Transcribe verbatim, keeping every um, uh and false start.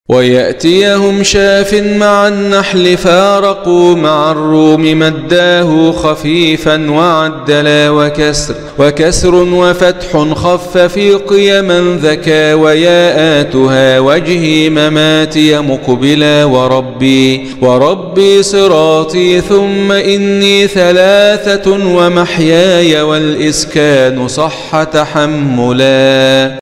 ويأتيهم شاف مع النحل فارقوا مع الروم مداه خفيفا وعدلا وكسر وكسر وفتح خف في قيما ذكى وياءاتها وجهي مماتي مقبلا وربي وربي صراطي ثم إني ثلاثة ومحياي والإسكان صح تحملا.